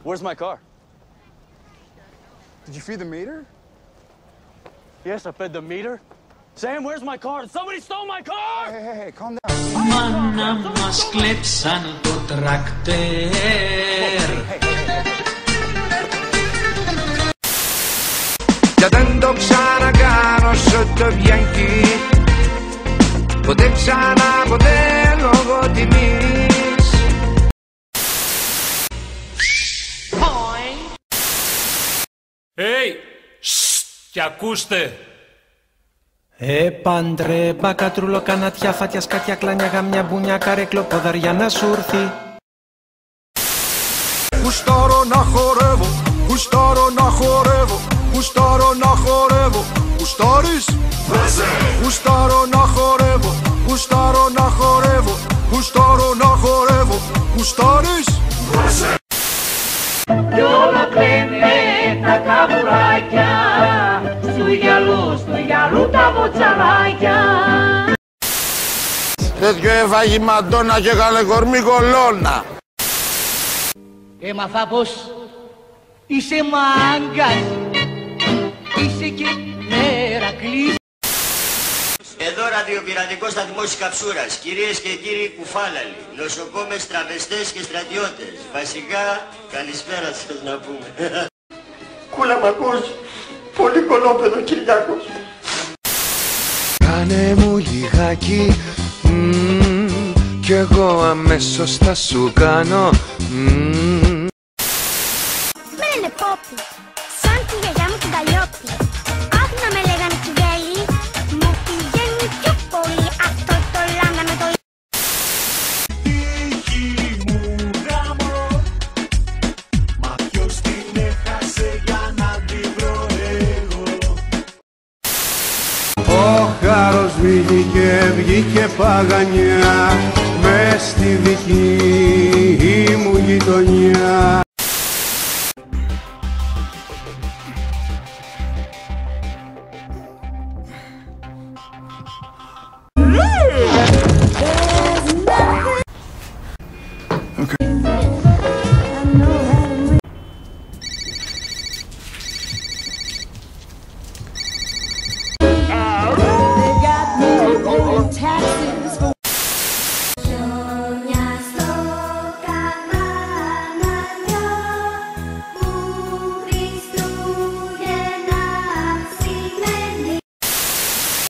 Where's my car? Did you feed the meter? Yes, I fed the meter. Sam, where's my car? Somebody stole my car! Hey, calm down. Μάνα μας κλέψαν το τρακτέρ. Και δεν το ξανακάνω σου το Bianchi. Ποτέ ξανά, ποτέ λόγω τιμής. Κι ακούστε. Πάντρε, μπακατρούλο, κανατιά, φάτια, σκάτια, κλάνια, γαμιά, μπουνιά, καρέκλο, ποδαριά να σου έρθει. Γουστάρω να χορεύω, γουστάρω να χορεύω, γουστάρω να χορεύω. Γουστάρεις? Γουστάρω να χορεύω, γουστάρω να χορεύω, γουστάρω να χορεύω. Γουστάρεις? Κι όλο κλαίνε τα καβουράκια, στου γυαλού τα βοτσαράκια. Τέτοιο έφαγε Μαντώνα και έκανε κορμί κολώνα. Έμαθα πως είσαι μάγκας, είσαι και Μερακλής. Εδώ ραδιοπειρατικό σταθμό της Καψούρας. Κυρίες και κύριοι κουφάλαλοι, νοσοκόμες, τραβεστές και στρατιώτες. Βασικά, καλησπέρα σας να πούμε. Κούλα μ' ακούς, πολύ κολόπεδο Κυριάκος. Κάνε μου λιγάκι, κι εγώ αμέσως θα σου κάνω. Με λένε Πόπι, σαν τη γιαγιά μου την Καλλιόπη. Αχ να με λέγανε Κιβέλη, μου πηγαίνει πιο πολύ αυτό το λάνα με το Τύχη μου γάμο, μα ποιος την έχασε για να την βρω εγώ. Ο χάρος βγήκε παγανιά μες στη δική μου γειτονιά.